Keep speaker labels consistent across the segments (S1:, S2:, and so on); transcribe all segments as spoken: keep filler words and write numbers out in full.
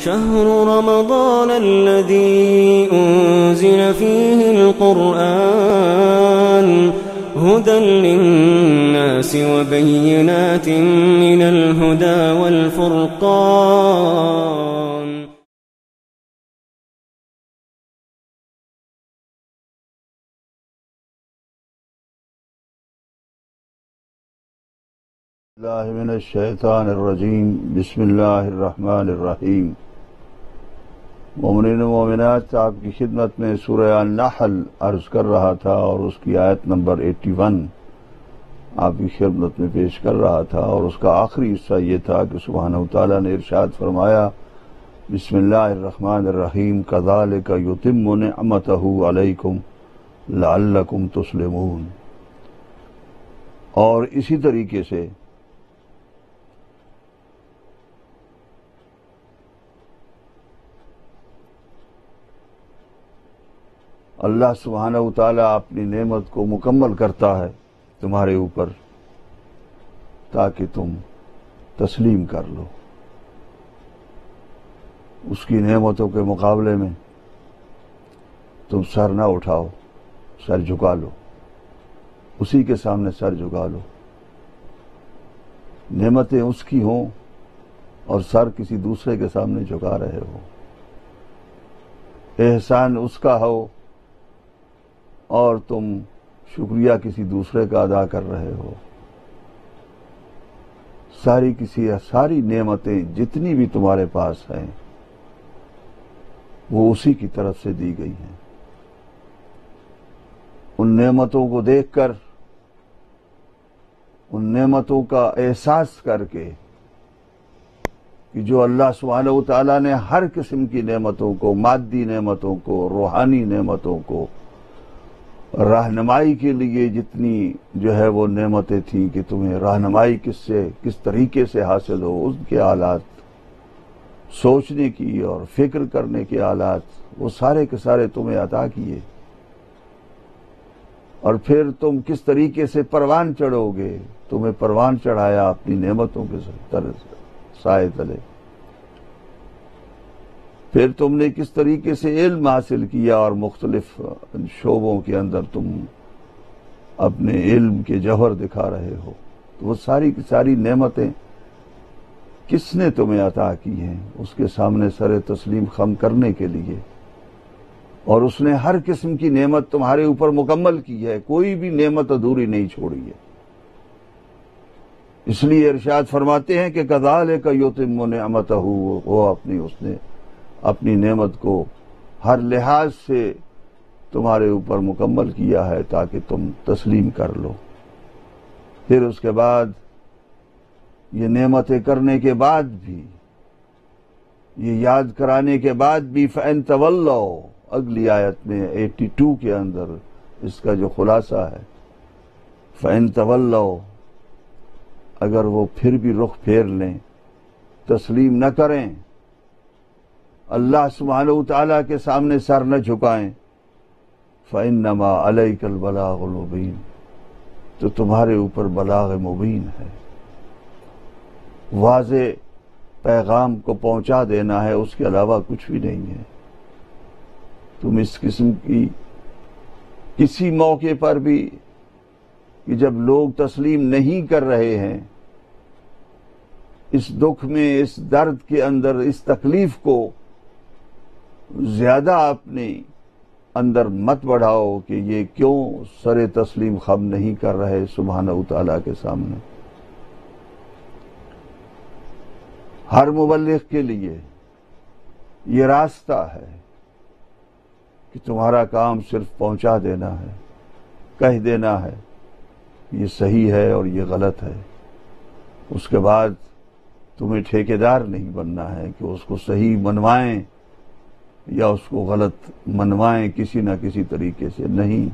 S1: شهر رمضان الذي أنزل فيه القرآن هدى للناس وبينات من الهدى والفرقان.
S2: اللہ من الشیطان الرجیم بسم اللہ الرحمن الرحیم. مومنین و مومنات، آپ کی خدمت میں سورہ النحل عرض کر رہا تھا اور اس کی آیت نمبر اکیاسی آپ کی خدمت میں پیش کر رہا تھا، اور اس کا آخری حصہ یہ تھا کہ سبحانہ وتعالی نے ارشاد فرمایا بسم اللہ الرحمن الرحیم کذالک یتم نعمتہ علیکم لعلکم تسلمون. اور اسی طریقے سے اللہ سبحانہ وتعالی اپنی نعمت کو مکمل کرتا ہے تمہارے اوپر تاکہ تم تسلیم کر لو. اس کی نعمتوں کے مقابلے میں تم سر نہ اٹھاؤ، سر جھکا لو، اسی کے سامنے سر جھکا لو. نعمتیں اس کی ہوں اور سر کسی دوسرے کے سامنے جھکا رہے ہو. احسان اس کا ہو اور تم شکریہ کسی دوسرے کا ادا کر رہے ہو. ساری کسی ساری نعمتیں جتنی بھی تمہارے پاس ہیں وہ اسی کی طرف سے دی گئی ہیں. ان نعمتوں کو دیکھ کر، ان نعمتوں کا احساس کر کے کہ جو اللہ سبحانہ وتعالی نے ہر قسم کی نعمتوں کو، مادی نعمتوں کو، روحانی نعمتوں کو، رہنمائی کے لیے جتنی جو ہے وہ نعمتیں تھیں کہ تمہیں رہنمائی کس سے کس طریقے سے حاصل ہو، اس کے آلات، سوچنے کی اور فکر کرنے کے آلات، وہ سارے کے سارے تمہیں عطا کیے. اور پھر تم کس طریقے سے پروان چڑھو گے، تمہیں پروان چڑھایا اپنی نعمتوں کے سائے تلے. پھر تم نے کس طریقے سے علم حاصل کیا اور مختلف شعبوں کے اندر تم اپنے علم کے جوہر دکھا رہے ہو. تو وہ ساری کی ساری نعمتیں کس نے تمہیں عطا کی ہیں اس کے سامنے سر تسلیم خم کرنے کے لیے. اور اس نے ہر قسم کی نعمت تمہارے اوپر مکمل کی ہے، کوئی بھی نعمت ادھوری نہیں چھوڑی ہے. اس لیے ارشاد فرماتے ہیں کہ کذالک یتم نعمتہ، وہ اپنی اس نے اپنی نعمت کو ہر لحاظ سے تمہارے اوپر مکمل کیا ہے تاکہ تم تسلیم کر لو. پھر اس کے بعد یہ نعمتیں کرنے کے بعد بھی، یہ یاد کرانے کے بعد بھی فَإِن تَوَلَّوْا، اگلی آیت میں اٹھاسی کے اندر اس کا جو خلاصہ ہے، فَإِن تَوَلَّوْا، اگر وہ پھر بھی رخ پھیر لیں، تسلیم نہ کریں، اللہ سبحانہ وتعالی کے سامنے سر نہ جھکائیں، فَإِنَّمَا عَلَيْكَ الْبَلَاغُ الْمُبِينُ، تو تمہارے اوپر بلاغ مبین ہے، واضح پیغام کو پہنچا دینا ہے، اس کے علاوہ کچھ بھی نہیں ہے. تم اس قسم کی کسی موقع پر بھی کہ جب لوگ تسلیم نہیں کر رہے ہیں، اس دکھ میں، اس درد کے اندر، اس تکلیف کو زیادہ اپنے اندر مت بڑھاؤ کہ یہ کیوں سر تسلیم خم نہیں کر رہے سبحانہ وتعالی کے سامنے. ہر مبلغ کے لیے یہ راستہ ہے کہ تمہارا کام صرف پہنچا دینا ہے، کہہ دینا ہے یہ صحیح ہے اور یہ غلط ہے. اس کے بعد تمہیں ٹھیکیدار نہیں بننا ہے کہ اس کو صحیح منوائیں یا اس کو غلط منوائیں کسی نہ کسی طریقے سے. نہیں،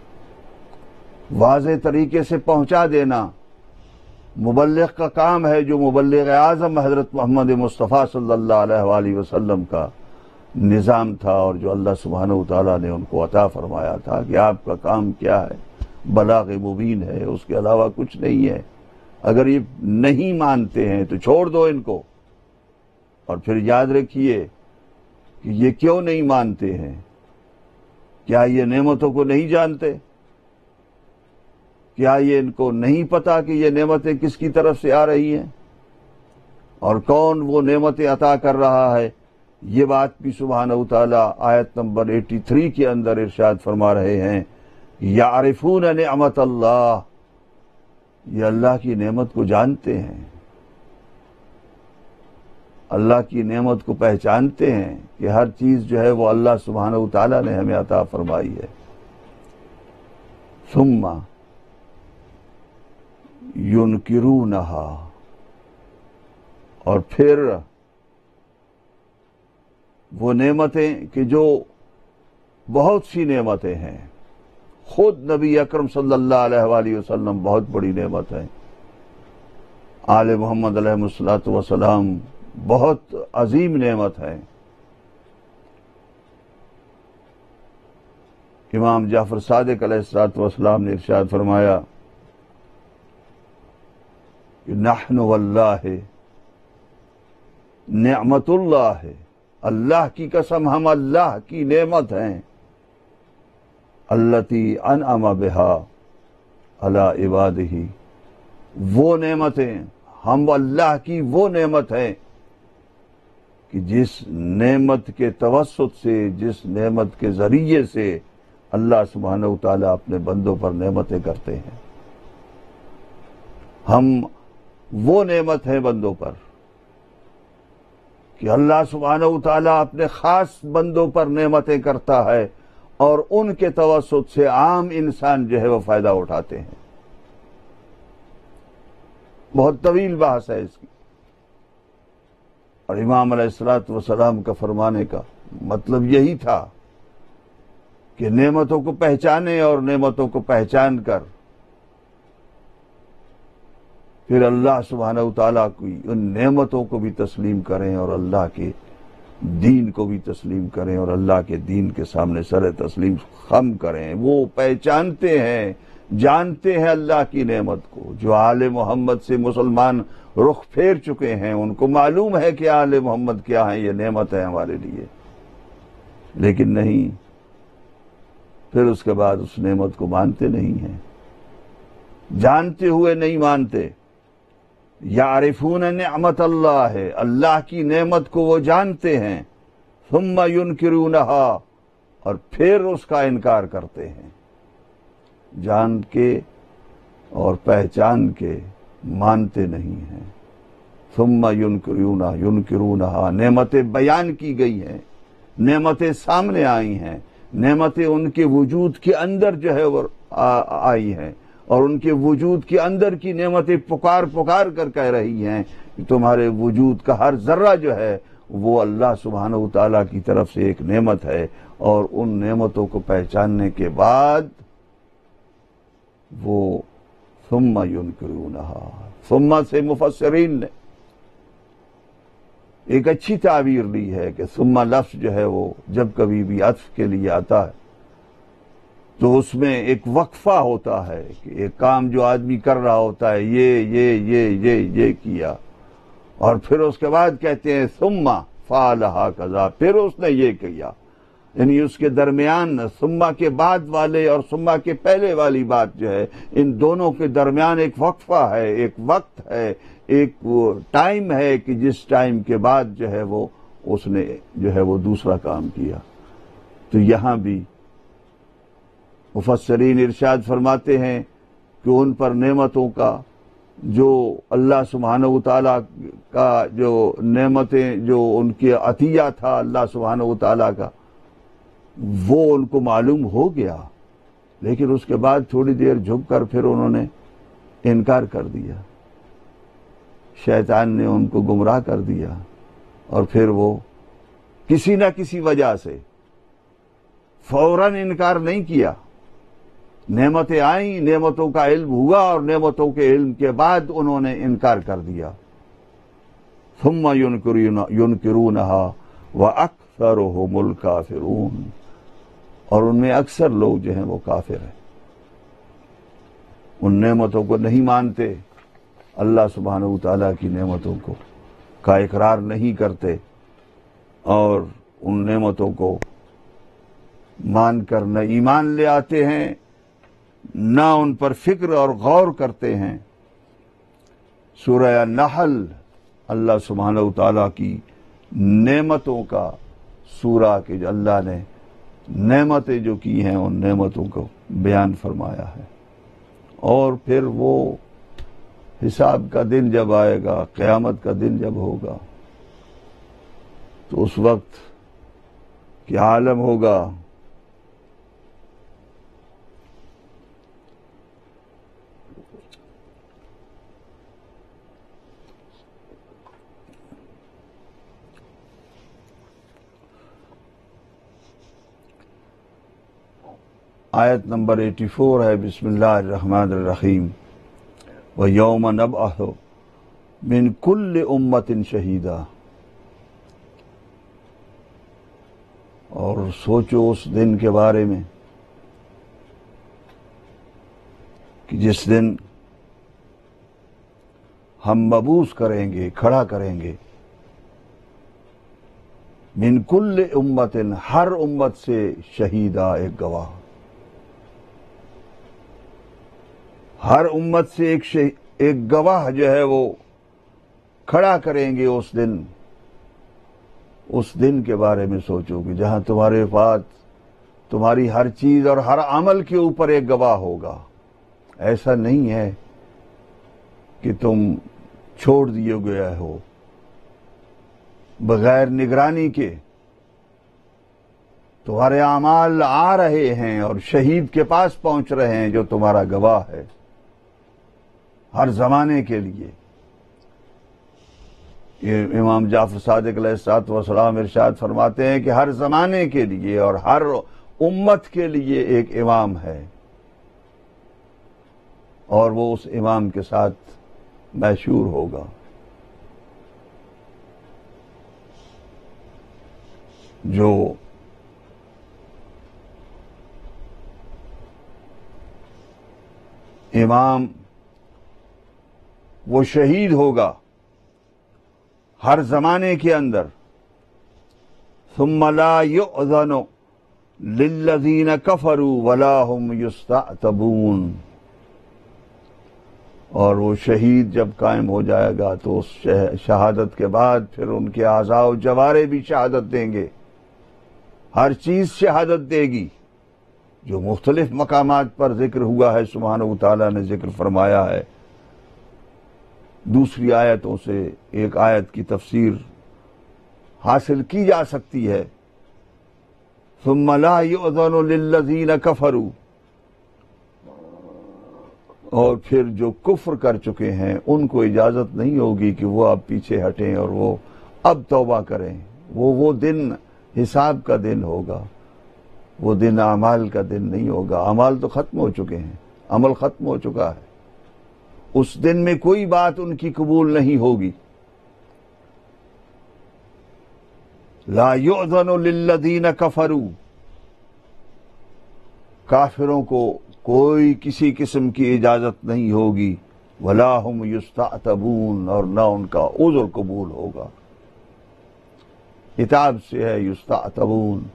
S2: واضح طریقے سے پہنچا دینا مبلغ کا کام ہے، جو مبلغ اعظم حضرت محمد مصطفیٰ صلی اللہ علیہ وآلہ وسلم کا نظام تھا، اور جو اللہ سبحانہ وتعالی نے ان کو عطا فرمایا تھا کہ آپ کا کام کیا ہے، بلاغ مبین ہے، اس کے علاوہ کچھ نہیں ہے. اگر یہ نہیں مانتے ہیں تو چھوڑ دو ان کو، اور پھر یاد رکھیے کہ یہ کیوں نہیں مانتے ہیں؟ کیا یہ نعمتوں کو نہیں جانتے؟ کیا یہ ان کو نہیں پتا کہ یہ نعمتیں کس کی طرف سے آ رہی ہیں اور کون وہ نعمتیں عطا کر رہا ہے؟ یہ بات بھی سبحانہ وتعالی آیت نمبر تراسی کے اندر ارشاد فرما رہے ہیں، یعرفون نعمت اللہ، یہ اللہ کی نعمت کو جانتے ہیں، اللہ کی نعمت کو پہچانتے ہیں کہ ہر چیز جو ہے وہ اللہ سبحانہ وتعالی نے ہمیں عطا فرمائی ہے۔ ثم ینکرونہا، اور پھر وہ نعمتیں کہ جو بہت سی نعمتیں ہیں، خود نبی اکرم صلی اللہ علیہ وآلہ وسلم بہت بڑی نعمت ہے، آل محمد علیہ الصلوۃ والسلام بہت عظیم نعمت ہے۔ امام جعفر صادق علیہ الصلوۃ والسلام نے ارشاد فرمایا کہ نحن واللہ نعمت اللہ ہے، اللہ کی قسم ہم اللہ کی نعمت ہیں، التی انعم بہا علی عبادہ، وہ نعمتیں ہم اللہ کی وہ نعمت ہیں کہ جس نعمت کے توسط سے، جس نعمت کے ذریعے سے اللہ سبحانہ وتعالی اپنے بندوں پر نعمتیں کرتے ہیں، ہم وہ نعمت ہیں بندوں پر کہ اللہ سبحانہ وتعالی اپنے خاص بندوں پر نعمتیں کرتا ہے اور ان کے توسط سے عام انسان جو ہے وہ فائدہ اٹھاتے ہیں۔ بہت طویل بحث ہے اس کی، اور امام علیہ الصلوۃ والسلام کا فرمانے کا مطلب یہی تھا کہ نعمتوں کو پہچانے اور نعمتوں کو پہچان کر پھر اللہ سبحانہ وتعالیٰ کی ان نعمتوں کو بھی تسلیم کریں اور اللہ کے دین کو بھی تسلیم کریں اور اللہ کے دین کے سامنے سر تسلیم خم کریں۔ وہ پہچانتے ہیں، جانتے ہیں اللہ کی نعمت کو۔ جو آل محمد سے مسلمان رخ پھیر چکے ہیں ان کو معلوم ہے کہ آل محمد کیا ہے، یہ نعمت ہے ہمارے لیے، لیکن نہیں، پھر اس کے بعد اس نعمت کو مانتے نہیں ہیں، جانتے ہوئے نہیں مانتے۔ یعرفون نعمت اللہ ہے، اللہ کی نعمت کو وہ جانتے ہیں، ثم ینکرونہا، اور پھر اس کا انکار کرتے ہیں، جان کے اور پہچان کے مانتے نہیں ہیں۔ ثم ینکرونہا ینکرونہا، نعمتیں بیان کی گئی ہیں، نعمتیں سامنے آئی ہیں، نعمتیں ان کے وجود کے اندر جو ہے وہ آئی ہیں، اور ان کے وجود کے اندر کی نعمتیں پکار پکار کر کہہ رہی ہیں کہ تمہارے وجود کا ہر ذرہ جو ہے وہ اللہ سبحانہ وتعالیٰ کی طرف سے ایک نعمت ہے، اور ان نعمتوں کو پہچاننے کے بعد وہ ثم ینکرونہا، ثم سے مفسرین نے ایک اچھی تعبیر لی ہے کہ ثم لفظ جو ہے وہ جب کبھی بھی عطف کے لیے آتا ہے تو اس میں ایک وقفہ ہوتا ہے کہ ایک کام جو آدمی کر رہا ہوتا ہے، یہ یہ یہ یہ یہ کیا، اور پھر اس کے بعد کہتے ہیں ثم فعل ھکذا، پھر اس نے یہ کیا، یعنی اس کے درمیان ثم کے بعد والے اور ثم کے پہلے والی بات جو ہے، ان دونوں کے درمیان ایک وقفہ ہے، ایک وقت ہے، ایک ٹائم ہے کہ جس ٹائم کے بعد جو ہے وہ اس نے جو ہے وہ دوسرا کام کیا۔ تو یہاں بھی مفسرین ارشاد فرماتے ہیں کہ ان پر نعمتوں کا جو اللہ سبحانہ وتعالیٰ کا جو نعمتیں جو ان کے عطیہ تھا اللہ سبحانہ وتعالیٰ کا، وہ ان کو معلوم ہو گیا، لیکن اس کے بعد تھوڑی دیر جھک کر پھر انہوں نے انکار کر دیا، شیطان نے ان کو گمراہ کر دیا، اور پھر وہ کسی نہ کسی وجہ سے فوراً انکار نہیں کیا۔ نعمتیں آئیں، نعمتوں کا علم ہوا، اور نعمتوں کے علم کے بعد انہوں نے انکار کر دیا۔ ثم ینکرونہا واکثرہم الکافرون، اور ان میں اکثر لوگ جو ہیں وہ کافر ہیں، ان نعمتوں کو نہیں مانتے، اللہ سبحانہ وتعالیٰ کی نعمتوں کو کا اقرار نہیں کرتے اور ان نعمتوں کو مان کر نہ ایمان لے آتے ہیں نہ ان پر فکر اور غور کرتے ہیں۔ سورہ نحل اللہ سبحانہ وتعالیٰ کی نعمتوں کا سورہ کہ جو اللہ نے نعمتیں جو کی ہیں ان نعمتوں کو بیان فرمایا ہے۔ اور پھر وہ حساب کا دن جب آئے گا، قیامت کا دن جب ہوگا، تو اس وقت کیا عالم ہوگا۔ آیت نمبر ایٹی فور ہے، بسم اللہ الرحمن الرحیم، وَيَوْمَ نَبْعَثُ مِنْ كُلِّ أُمَّةٍ شَهِيدًا۔ اور سوچو اس دن کے بارے میں کہ جس دن ہم مبعوث کریں گے، کھڑا کریں گے، من کل امت، ہر امت سے شہیدہ، ایک گواہ، ہر امت سے ایک شہ... ایک گواہ جو ہے وہ کھڑا کریں گے اس دن۔ اس دن کے بارے میں سوچو کہ جہاں تمہارے پاس تمہاری ہر چیز اور ہر عمل کے اوپر ایک گواہ ہوگا۔ ایسا نہیں ہے کہ تم چھوڑ دیے گئے ہو بغیر نگرانی کے، تمہارے اعمال آ رہے ہیں اور شہید کے پاس پہنچ رہے ہیں جو تمہارا گواہ ہے ہر زمانے کے لیے۔ یہ امام جعفر صادق علیہ الصلوۃ والسلام ارشاد فرماتے ہیں کہ ہر زمانے کے لیے اور ہر امت کے لیے ایک امام ہے، اور وہ اس امام کے ساتھ محشور ہوگا۔ جو امام وہ شہید ہوگا ہر زمانے کے اندر، ثم لا يؤذن للذین کفروا ولا هم یستعتبون، اور وہ شہید جب قائم ہو جائے گا تو اس شہادت کے بعد پھر ان کے اعضاء و جوارح بھی شہادت دیں گے، ہر چیز شہادت دے گی، جو مختلف مقامات پر ذکر ہوا ہے سبحانہ وتعالیٰ نے ذکر فرمایا ہے۔ دوسری آیتوں سے ایک آیت کی تفسیر حاصل کی جا سکتی ہے، ثم لا يؤذن للذین کفروا، اور پھر جو کفر کر چکے ہیں ان کو اجازت نہیں ہوگی کہ وہ اب پیچھے ہٹیں اور وہ اب توبہ کریں۔ وہ وہ دن حساب کا دن ہوگا، وہ دن اعمال کا دن نہیں ہوگا۔ اعمال تو ختم ہو چکے ہیں، عمل ختم ہو چکا ہے، اس دن میں کوئی بات ان کی قبول نہیں ہوگی۔ لا یؤذن للذین کفروا، کافروں کو کوئی کسی قسم کی اجازت نہیں ہوگی، ولا هم یستعتبون، اور نہ ان کا عذر قبول ہوگا۔ عتاب سے ہے یستعتبون،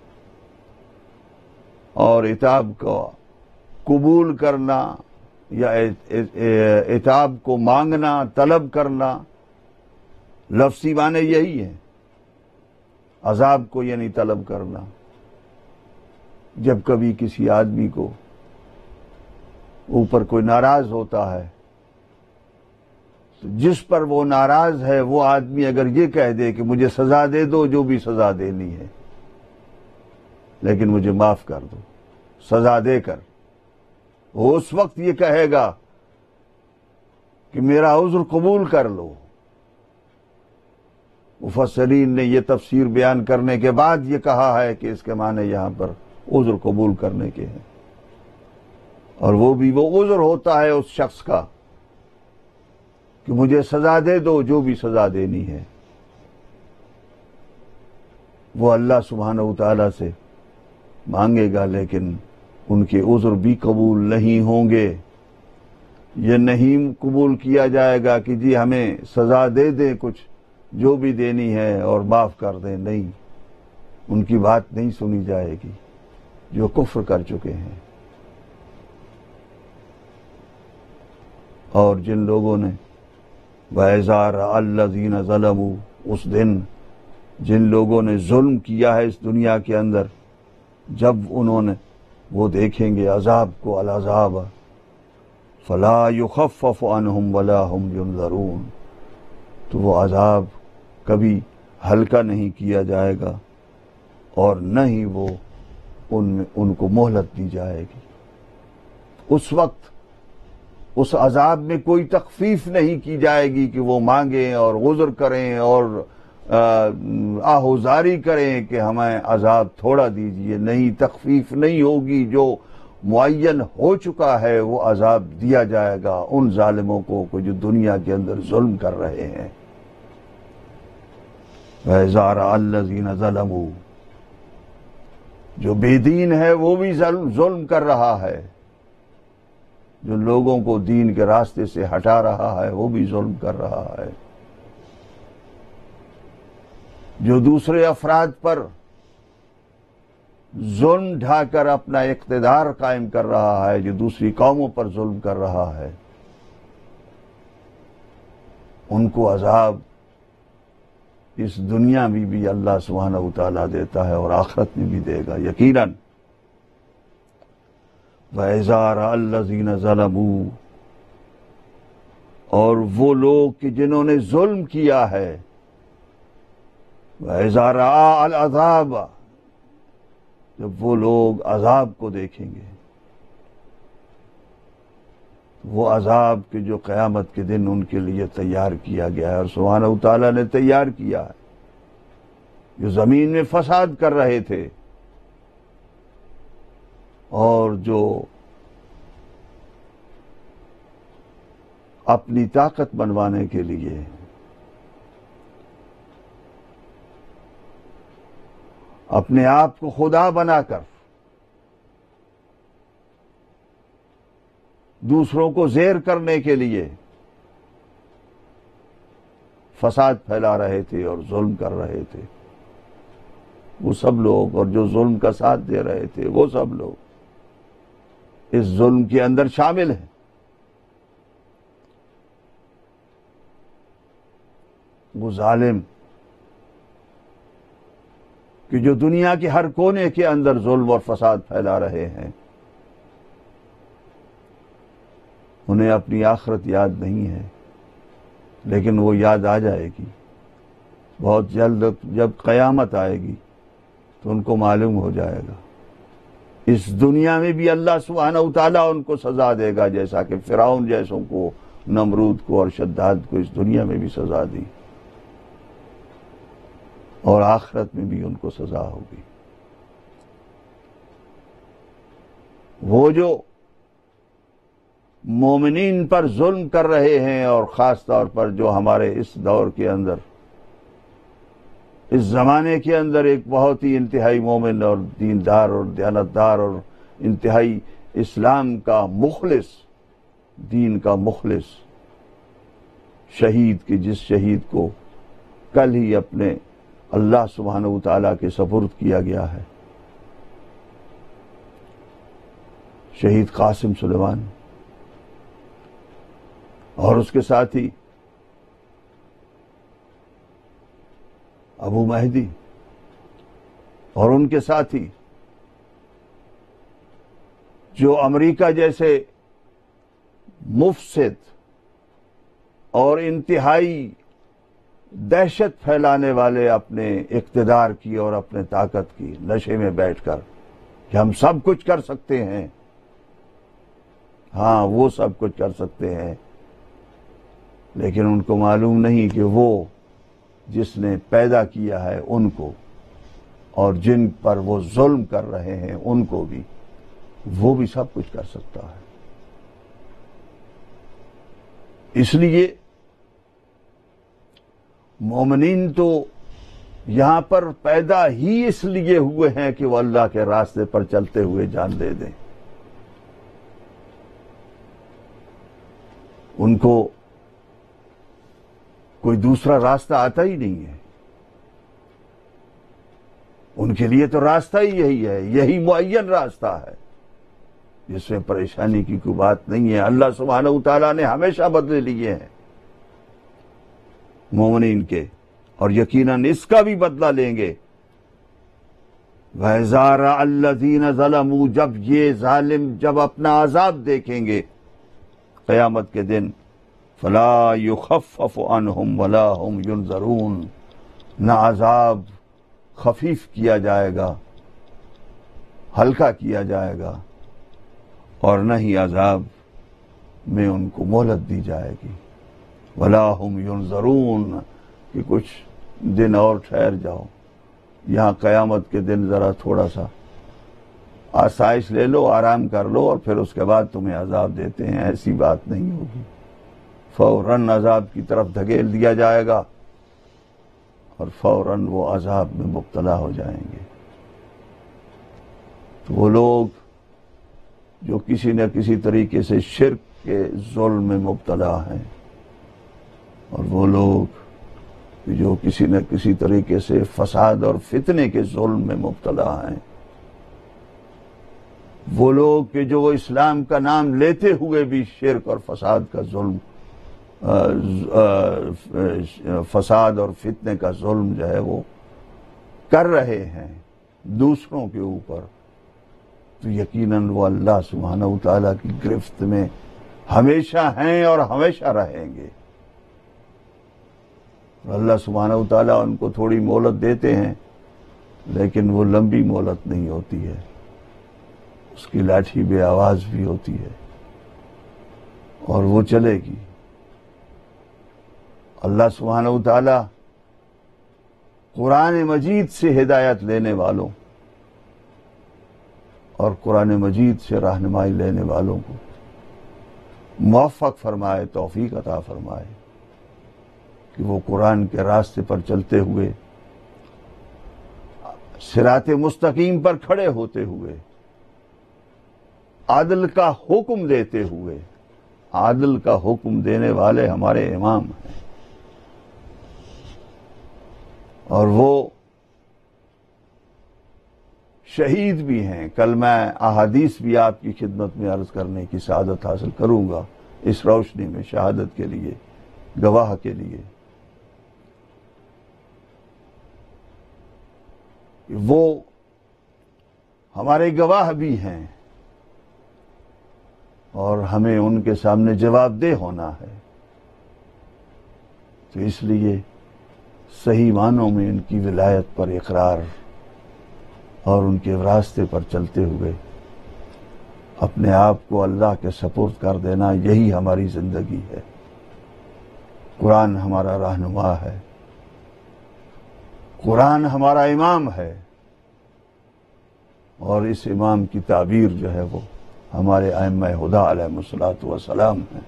S2: اور عتاب کا قبول کرنا یا عتاب کو مانگنا، طلب کرنا، لفظی معنی یہی ہے، عذاب کو یعنی طلب کرنا۔ جب کبھی کسی آدمی کو اوپر کوئی ناراض ہوتا ہے، تو جس پر وہ ناراض ہے وہ آدمی اگر یہ کہہ دے کہ مجھے سزا دے دو جو بھی سزا دینی ہے، لیکن مجھے معاف کر دو سزا دے کر، وہ اس وقت یہ کہے گا کہ میرا عذر قبول کر لو۔ مفسرین نے یہ تفسیر بیان کرنے کے بعد یہ کہا ہے کہ اس کے معنی یہاں پر عذر قبول کرنے کے ہیں، اور وہ بھی وہ عذر ہوتا ہے اس شخص کا کہ مجھے سزا دے دو جو بھی سزا دینی ہے۔ وہ اللہ سبحانہ وتعالیٰ سے مانگے گا، لیکن ان کے عذر بھی قبول نہیں ہوں گے۔ یہ نہیں قبول کیا جائے گا کہ جی ہمیں سزا دے دیں کچھ، جو بھی دینی ہے اور معاف کر دیں، نہیں، ان کی بات نہیں سنی جائے گی جو کفر کر چکے ہیں۔ اور جن لوگوں نے وَإِذَا رَأَى الَّذِينَ ظَلَمُوا، اس دن جن لوگوں نے ظلم کیا ہے اس دنیا کے اندر، جب انہوں نے وہ دیکھیں گے عذاب کو، العذاب فَلَا يُخَفَّفُ عَنْهُمْ وَلَا هُمْ يُنظَرُونَ، تو وہ عذاب کبھی ہلکا نہیں کیا جائے گا اور نہ ہی وہ ان میں ان کو مہلت دی جائے گی۔ اس وقت اس عذاب میں کوئی تخفیف نہیں کی جائے گی کہ وہ مانگیں اور عذر کریں اور آہوزاری کریں کہ ہمیں عذاب تھوڑا دیجئے، نہیں، تخفیف نہیں ہوگی، جو معین ہو چکا ہے وہ عذاب دیا جائے گا ان ظالموں کو جو دنیا کے اندر ظلم کر رہے ہیں۔ وَإِذَا رَأَى الَّذِينَ ظَلَمُوا، جو بے دین ہے وہ بھی ظلم کر رہا ہے، جو لوگوں کو دین کے راستے سے ہٹا رہا ہے وہ بھی ظلم کر رہا ہے، جو دوسرے افراد پر ظلم ڈھا کر اپنا اقتدار قائم کر رہا ہے، جو دوسری قوموں پر ظلم کر رہا ہے، ان کو عذاب اس دنیا میں بھی اللہ سبحانہ وتعالیٰ دیتا ہے اور آخرت میں بھی دے گا یقیناً۔ وَإِذَا رَأَى الَّذِينَ ظَلَمُوا، اور وہ لوگ کہ جنہوں نے ظلم کیا ہے، وَإِذَا رَأَى الْعَذَابَ، جب وہ لوگ عذاب کو دیکھیں گے، وہ عذاب کے جو قیامت کے دن ان کے لیے تیار کیا گیا ہے اور سبحانہ وتعالیٰ نے تیار کیا ہے، جو زمین میں فساد کر رہے تھے اور جو اپنی طاقت بنوانے کے لیے اپنے آپ کو خدا بنا کر دوسروں کو زیر کرنے کے لیے فساد پھیلا رہے تھے اور ظلم کر رہے تھے، وہ سب لوگ، اور جو ظلم کا ساتھ دے رہے تھے وہ سب لوگ اس ظلم کے اندر شامل ہیں۔ وہ ظالم کہ جو دنیا کے ہر کونے کے اندر ظلم اور فساد پھیلا رہے ہیں، انہیں اپنی آخرت یاد نہیں ہے، لیکن وہ یاد آ جائے گی بہت جلد۔ جب قیامت آئے گی تو ان کو معلوم ہو جائے گا۔ اس دنیا میں بھی اللہ سبحانہ وتعالیٰ ان کو سزا دے گا، جیسا کہ فرعون جیسوں کو، نمرود کو اور شداد کو اس دنیا میں بھی سزا دی، اور آخرت میں بھی ان کو سزا ہوگی۔ وہ جو مومنین پر ظلم کر رہے ہیں، اور خاص طور پر جو ہمارے اس دور کے اندر، اس زمانے کے اندر ایک بہت ہی انتہائی مومن اور دیندار اور دیانتدار اور انتہائی اسلام کا مخلص، دین کا مخلص شہید کی، جس شہید کو کل ہی اپنے اللہ سبحانہ وتعالیٰ کے سپرد کیا گیا ہے، شہید قاسم سلیمان، اور اس کے ساتھی ابو مہدی، اور ان کے ساتھی جو امریکہ جیسے مفسد اور انتہائی دہشت پھیلانے والے اپنے اقتدار کی اور اپنے طاقت کی نشے میں بیٹھ کر کہ ہم سب کچھ کر سکتے ہیں، ہاں وہ سب کچھ کر سکتے ہیں، لیکن ان کو معلوم نہیں کہ وہ جس نے پیدا کیا ہے ان کو، اور جن پر وہ ظلم کر رہے ہیں ان کو بھی، وہ بھی سب کچھ کر سکتا ہے۔ اس لیے مومنین تو یہاں پر پیدا ہی اس لیے ہوئے ہیں کہ وہ اللہ کے راستے پر چلتے ہوئے جان دے دیں۔ ان کو کوئی دوسرا راستہ آتا ہی نہیں ہے. ان کے لیے تو راستہ ہی یہی ہے, یہی معین راستہ ہے جس میں پریشانی کی کوئی بات نہیں ہے. اللہ سبحانہ وتعالیٰ نے ہمیشہ بدلے لیے ہیں مومنین کے, اور یقیناً اس کا بھی بدلہ لیں گے. وَإِذَا رَأَى الَّذِينَ ظَلَمُوا, جب یہ ظالم جب اپنا عذاب دیکھیں گے قیامت کے دن, فَلَا يُخَفَّفُ عَنْهُمْ وَلَا هُمْ يُنظَرُونَ, نہ عذاب خفیف کیا جائے گا, ہلکا کیا جائے گا, اور نہ ہی عذاب میں ان کو مہلت دی جائے گی. وَلَا هُمْ يُنظَرُونَ, کہ کچھ دن اور ٹھہر جاؤ, یہاں قیامت کے دن ذرا تھوڑا سا آسائش لے لو, آرام کر لو, اور پھر اس کے بعد تمہیں عذاب دیتے ہیں. ایسی بات نہیں ہوگی. فوراً عذاب کی طرف دھکیل دیا جائے گا اور فوراً وہ عذاب میں مبتلا ہو جائیں گے. تو وہ لوگ جو کسی نہ کسی طریقے سے شرک کے ظلم میں مبتلا ہیں, اور وہ لوگ جو کسی نہ کسی طریقے سے فساد اور فتنے کے ظلم میں مبتلا ہیں, وہ لوگ کہ جو اسلام کا نام لیتے ہوئے بھی شرک اور فساد کا ظلم فساد اور فتنے کا ظلم جو ہے وہ کر رہے ہیں دوسروں کے اوپر, تو یقیناً وہ اللہ سبحانہ وتعالیٰ کی گرفت میں ہمیشہ ہیں اور ہمیشہ رہیں گے. اللہ سبحانہ وتعالیٰ ان کو تھوڑی مہلت دیتے ہیں, لیکن وہ لمبی مہلت نہیں ہوتی ہے, اس کی لاٹھی بے آواز بھی ہوتی ہے اور وہ چلے گی. اللہ سبحانہ وتعالیٰ قرآن مجید سے ہدایت لینے والوں اور قرآن مجید سے رہنمائی لینے والوں کو موفق فرمائے, توفیق عطا فرمائے کہ وہ قرآن کے راستے پر چلتے ہوئے, صراط مستقیم پر کھڑے ہوتے ہوئے, عدل کا حکم دیتے ہوئے, عدل کا حکم دینے والے ہمارے امام ہیں, اور وہ شہید بھی ہیں. کل میں احادیث بھی آپ کی خدمت میں عرض کرنے کی سعادت حاصل کروں گا اس روشنی میں, شہادت کے لیے, گواہ کے لیے. وہ ہمارے گواہ بھی ہیں اور ہمیں ان کے سامنے جواب دہ ہونا ہے. تو اس لیے صحیح معنوں میں ان کی ولایت پر اقرار اور ان کے راستے پر چلتے ہوئے اپنے آپ کو اللہ کے سپرد کر دینا, یہی ہماری زندگی ہے. قرآن ہمارا رہنما ہے, قرآن ہمارا امام ہے, اور اس امام کی تعبیر جو ہے وہ ہمارے ائمہ ہدیٰ علیہ الصلوۃ والسلام ہیں.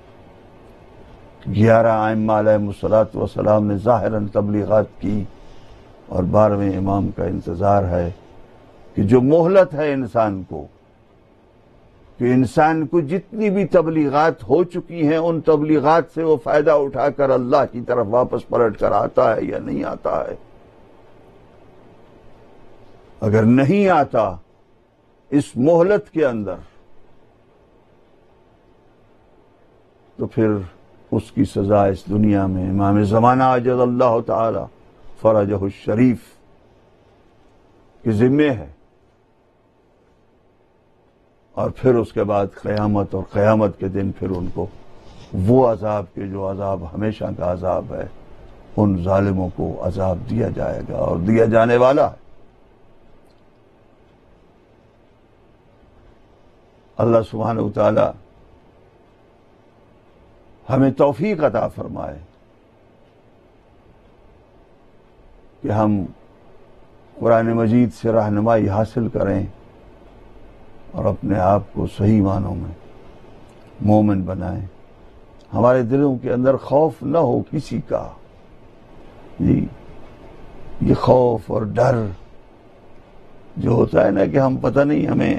S2: گیارہ ائمہ علیہ الصلوۃ والسلام نے ظاہراً تبلیغات کی, اور بارہویں امام کا انتظار ہے کہ جو مہلت ہے انسان کو, کہ انسان کو جتنی بھی تبلیغات ہو چکی ہیں ان تبلیغات سے وہ فائدہ اٹھا کر اللہ کی طرف واپس پلٹ کر آتا ہے یا نہیں آتا ہے. اگر نہیں آتا اس مہلت کے اندر تو پھر اس کی سزا اس دنیا میں امام زمانہ عجل اللہ تعالی فرجہ الشریف کے ذمے ہے, اور پھر اس کے بعد قیامت, اور قیامت کے دن پھر ان کو وہ عذاب کے جو عذاب ہمیشہ کا عذاب ہے, ان ظالموں کو عذاب دیا جائے گا اور دیا جانے والا ہے. اللہ سبحانہ وتعالی ہمیں توفیق عطا فرمائے کہ ہم قرآن مجید سے رہنمائی حاصل کریں اور اپنے آپ کو صحیح معنوں میں مومن بنائیں. ہمارے دلوں کے اندر خوف نہ ہو کسی کا. جی یہ خوف اور ڈر جو ہوتا ہے نا کہ ہم پتہ نہیں ہمیں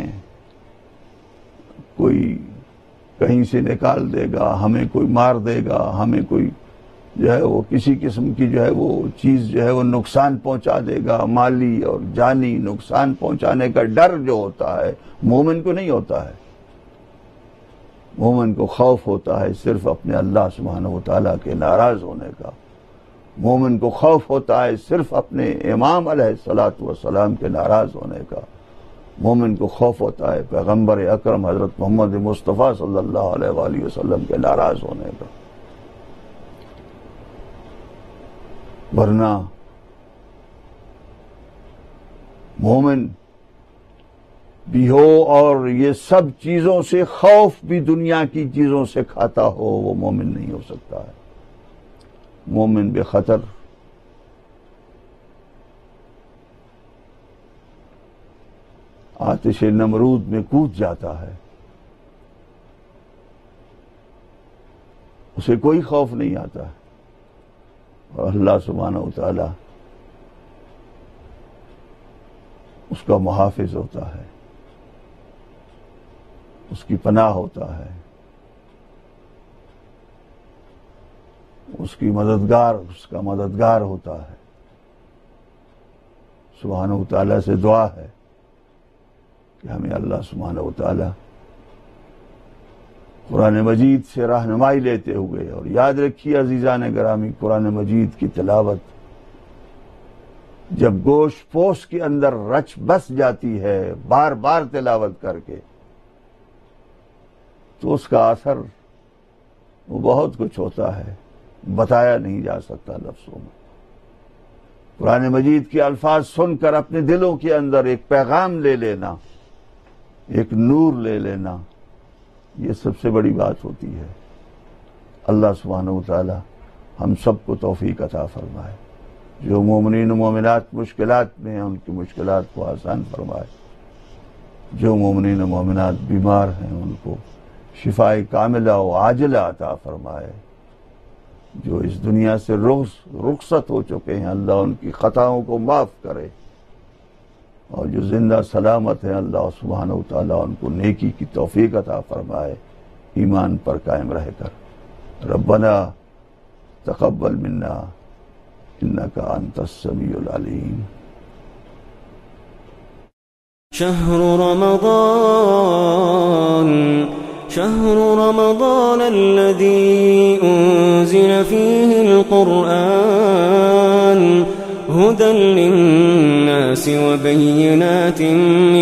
S2: کوئی کہیں سے نکال دے گا, ہمیں کوئی مار دے گا, ہمیں کوئی جو ہے وہ کسی قسم کی جو ہے وہ چیز جو ہے وہ نقصان پہنچا دے گا، مالی اور جانی نقصان پہنچانے کا ڈر جو ہوتا ہے مومن کو نہیں ہوتا ہے۔ مومن کو خوف ہوتا ہے صرف اپنے اللہ سبحانہ و تعالیٰ کے ناراض ہونے کا۔ مومن کو خوف ہوتا ہے صرف اپنے امام علیہ الصلاۃ والسلام کے ناراض ہونے کا۔ مومن کو خوف ہوتا ہے پیغمبر اکرم حضرت محمد مصطفیٰ صلی اللہ علیہ وآلہ وسلم کے ناراض ہونے کا۔ ورنہ مومن بھی ہو اور یہ سب چیزوں سے خوف بھی دنیا کی چیزوں سے کھاتا ہو، وہ مومن نہیں ہو سکتا ہے۔ مومن بے خطر آتش نمرود میں کود جاتا ہے، اسے کوئی خوف نہیں آتا ہے، اور اللہ سبحانہ و تعالی اس کا محافظ ہوتا ہے، اس کی پناہ ہوتا ہے، اس کی مددگار اس کا مددگار ہوتا ہے۔ سبحانہ و تعالیٰ سے دعا ہے کہ ہمیں اللہ سبحانہ و تعالیٰ قرآن مجید سے رہنمائی لیتے ہوئے، اور یاد رکھیے عزیزان گرامی، قرآن مجید کی تلاوت جب گوشت پوش کے اندر رچ بس جاتی ہے بار بار تلاوت کر کے، تو اس کا اثر وہ بہت کچھ ہوتا ہے، بتایا نہیں جا سکتا لفظوں میں۔ قرآن مجید کے الفاظ سن کر اپنے دلوں کے اندر ایک پیغام لے لینا، ایک نور لے لینا، یہ سب سے بڑی بات ہوتی ہے۔ اللہ سبحانہ و تعالی ہم سب کو توفیق عطا فرمائے، جو مومنین و مومنات مشکلات میں ہیں ان کی مشکلات کو آسان فرمائے، جو مومنین و مومنات بیمار ہیں ان کو شفائے کاملہ و عاجلہ عطا فرمائے، جو اس دنیا سے رخصت ہو چکے ہیں اللہ ان کی خطاؤں کو معاف کرے، اور جو زندہ سلامت ہیں اللہ سبحانہ و تعالیٰ ان کو نیکی کی توفیق عطا فرمائے، ایمان پر قائم رہ کر۔ ربنا تقبل منا انک انت السمیع العلیم۔
S1: شهر رمضان شهر رمضان الذي أنزل فيه القرآن هدى للناس وبينات